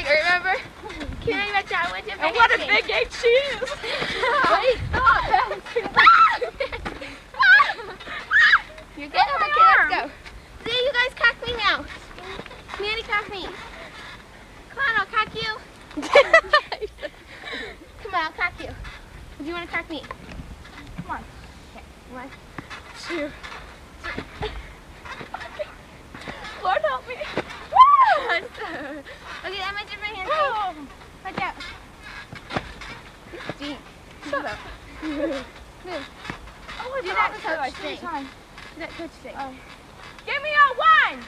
remember? Can I bet that with you? And what a big egg she is! Wait, stop! You're good? Okay, let's go. See, you guys cock me now. Manny, cock me. Come on, I'll cock you. Come on, I'll cock you. Do you want to cock me? Come on. Okay, 1, 2, 3. Lord help me. Okay, that might different hand. Watch out. You stink. Shut up. Move. Oh, Do that touch thing. Do that touch thing. Give me a 1!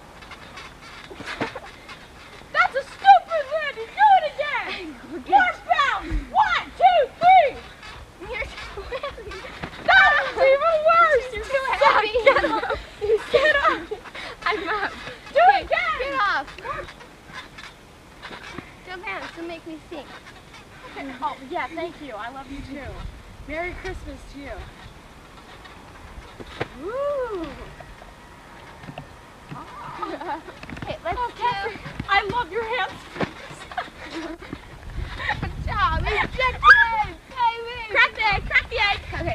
That's a stupid Randy. Do it again. Northbound. 1, 2, 3. You're too heavy. That's even worse. You're too heavy. Get up. Get up. I'm up. Do it again. Get off. Don't bounce. Don't make me sing. Okay. Oh, yeah, thank you. I love you too. Merry Christmas to you. Woo. Okay, let's Kathy, I love your hands. Good job. Ejected. Baby. Crack the egg. Crack the egg. Okay.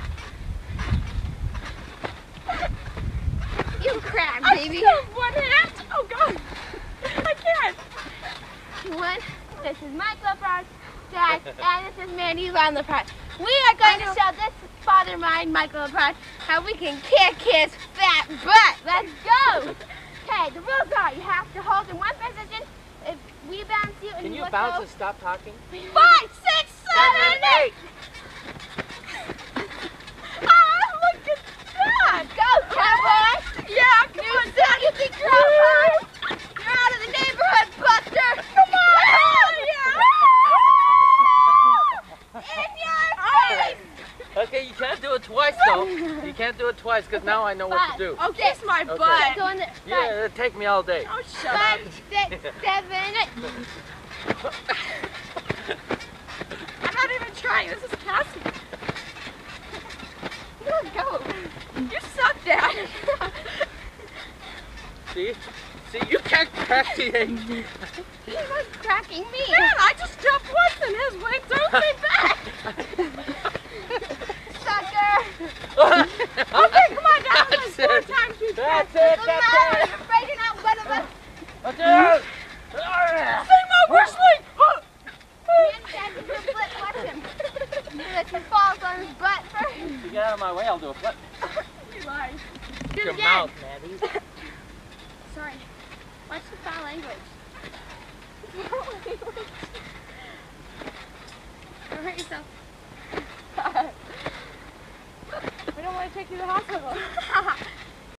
You crack, baby. I still have 1 hand. Oh, God. I can't. 1. This is my club rod, Jack, and this is Mandy's on the prod. We are going to show this father of mine, Michael LaPrade, how we can kick his fat butt. Let's go. Okay, the rules are you have to hold in one position. If we bounce you and Can you let bounce go. and stop talking? 5, 6, 7, 8. Look at that. Go, cowboy. Yeah, come on, Dad. You think you're out high? You're out of the neighborhood, Buster. Come on. In your face. Okay, you can't do it twice though. You can't do it twice because now I know what to do. Oh, kiss my Okay. butt. Go in the Yeah, it'll take me all day. Oh, shut 5, up. 6, 7, 8. I'm not even trying. This is Cassie. Go. You suck, Dad. See? See, you can't crack the egg. He was cracking me. Man, I just jumped once and his wings don't me back. Sucker. Okay, come on, Dad. That's Like 4 it. times you That's tried. it, Doesn't that's matter. it. You're afraid you're not one of us. That's it. Say more whistling. Man, Dad, you do a flip. Watch him. You let him fall on his butt first. You get out of my way, I'll do a flip. You lied. Do it Your again. mouth, Mandy. Sorry. Watch the foul language. Don't hurt yourself. We don't want to take you to the hospital.